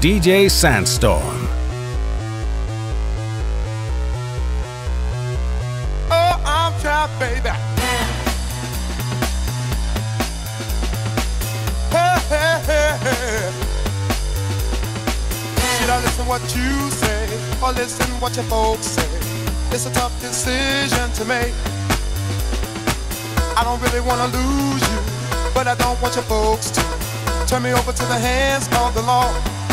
DJ Sandstorm. Oh, I'm trapped, baby. Hey, hey, hey, hey. Should I listen what you say or listen what your folks say? It's a tough decision to make. I don't really want to lose you, but I don't want your folks to turn me over to the hands of the law.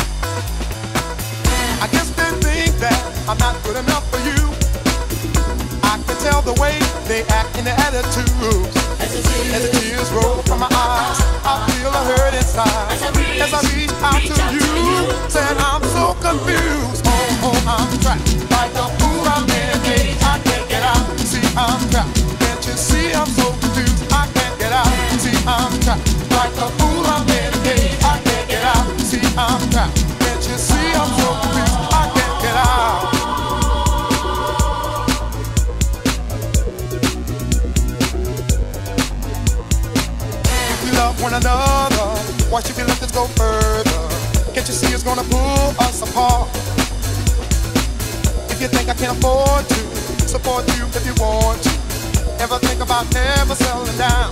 I guess they think that I'm not good enough for you. I can tell the way they act in their attitudes. As the tears roll from my eyes, I feel a hurt inside. As I reach out to you, saying I'm so confused. Oh, oh, I'm trapped like a fool. I'm in a cage, I can't get out. See, I'm trapped. Can't you see I'm so confused? I can't get out. See, I'm trapped like a fool. I'm in a cage, I can't get out. See, I'm trapped. Can't you see I'm so confused? I can't get out. Love one another, why should we let this go further? Can't you see it's gonna pull us apart? If you think I can't afford to support you if you want to, ever think about never settling down?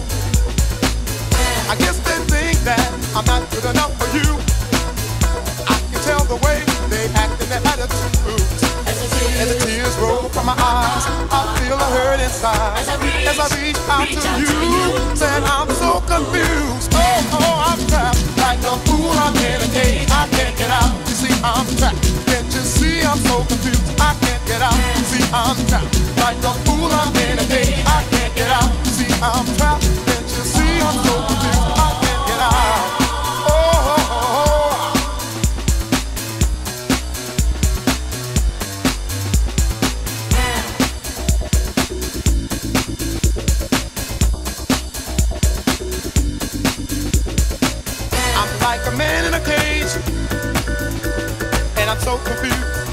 I guess they think that I'm not good enough for you. I can tell the way they act in their attitudes. As the tears roll from my eyes, I feel a hurt inside. As I reach out to you, saying I'm so confused. Oh, oh, I'm trapped like a fool. I'm in a cage, I can't get out. You see, I'm trapped. Can't you see I'm so confused? I can't get out. You see, I'm trapped like a fool. I'm in a cage, I can't get out. You see, I'm trapped. Can't you see I'm so confused? I can't get out. Oh, oh, oh, oh. Like a man in a cage, and I'm so confused.